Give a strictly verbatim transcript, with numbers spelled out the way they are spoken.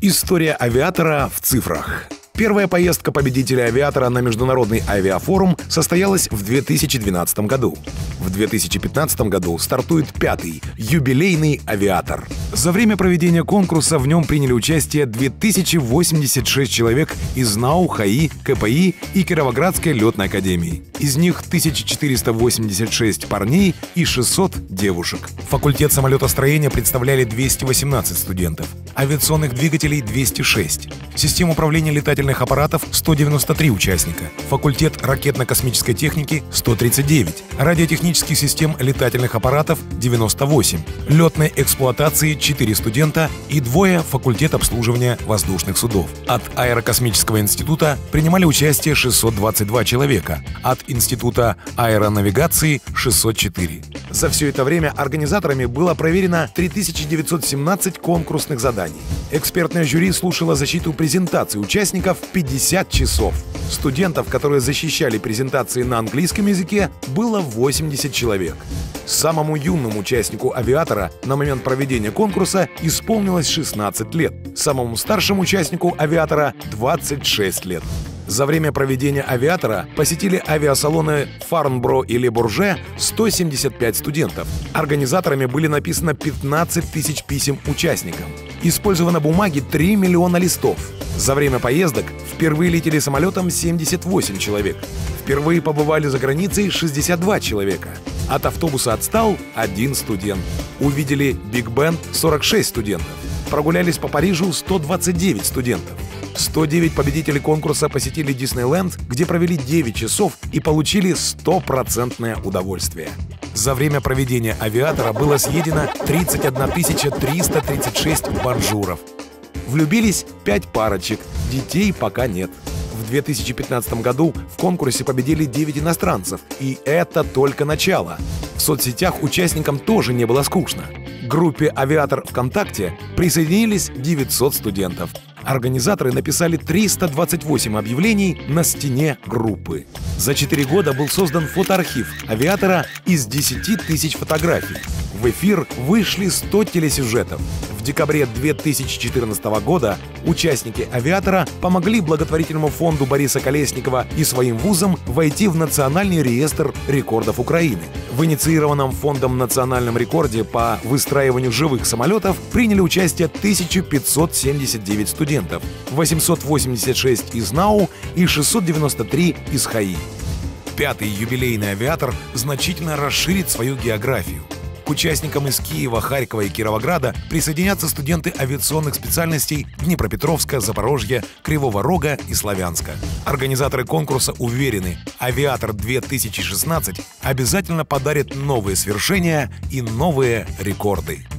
История авиатора в цифрах. Первая поездка победителя авиатора на Международный авиафорум состоялась в две тысячи двенадцатом году. В две тысячи пятнадцатом году стартует пятый, юбилейный авиатор. За время проведения конкурса в нем приняли участие две тысячи восемьдесят шесть человек из НАУ, ХАИ, КПИ и Кировоградской летной академии. Из них тысяча четыреста восемьдесят шесть парней и шестьсот девушек. Факультет самолетостроения представляли двести восемнадцать студентов, авиационных двигателей двести шесть, систем управления летательных аппаратов сто девяносто три участника, факультет ракетно-космической техники сто тридцать девять, радиотехнических систем летательных аппаратов девяносто восемь, летной эксплуатации четыре студента и двое факультет обслуживания воздушных судов. От Аэрокосмического института принимали участие шестьсот двадцать два человека, от Института аэронавигации шестьсот четыре. За все это время организаторами было проверено три тысячи девятьсот семнадцать конкурсных заданий. Экспертное жюри слушало защиту презентаций участников пятьдесят часов. Студентов, которые защищали презентации на английском языке, было восемьдесят человек. Самому юному участнику авиатора на момент проведения конкурса исполнилось шестнадцать лет. Самому старшему участнику авиатора двадцать шесть лет. За время проведения авиатора посетили авиасалоны Фарнбро и Ле Бурже сто семьдесят пять студентов. Организаторами были написано пятнадцать тысяч писем участникам. Использовано бумаги три миллиона листов. За время поездок впервые летели самолетом семьдесят восемь человек. Впервые побывали за границей шестьдесят два человека. От автобуса отстал один студент. Увидели Биг Бен сорок шесть студентов. Прогулялись по Парижу сто двадцать девять студентов. сто девять победителей конкурса посетили Диснейленд, где провели девять часов и получили стопроцентное удовольствие. За время проведения авиатора было съедено тридцать одна тысяча триста тридцать шесть бонжуров. Влюбились пять парочек, детей пока нет. В две тысячи пятнадцатом году в конкурсе победили девять иностранцев, и это только начало. В соцсетях участникам тоже не было скучно. К группе «Авиатор ВКонтакте» присоединились девятьсот студентов. Организаторы написали триста двадцать восемь объявлений на стене группы. За четыре года был создан фотоархив авиатора из десяти тысяч фотографий. В эфир вышли сто телесюжетов. В декабре две тысячи четырнадцатого года участники авиатора помогли благотворительному фонду Бориса Колесникова и своим вузам войти в Национальный реестр рекордов Украины. В инициированном фондом национальном рекорде по выстраиванию живых самолетов приняли участие тысяча пятьсот семьдесят девять студентов, восемьсот восемьдесят шесть из НАУ и шестьсот девяносто три из ХАИ. Пятый юбилейный авиатор значительно расширит свою географию. К участникам из Киева, Харькова и Кировограда присоединятся студенты авиационных специальностей Днепропетровска, Запорожья, Кривого Рога и Славянска. Организаторы конкурса уверены, «Авиатор две тысячи шестнадцать» обязательно подарит новые свершения и новые рекорды.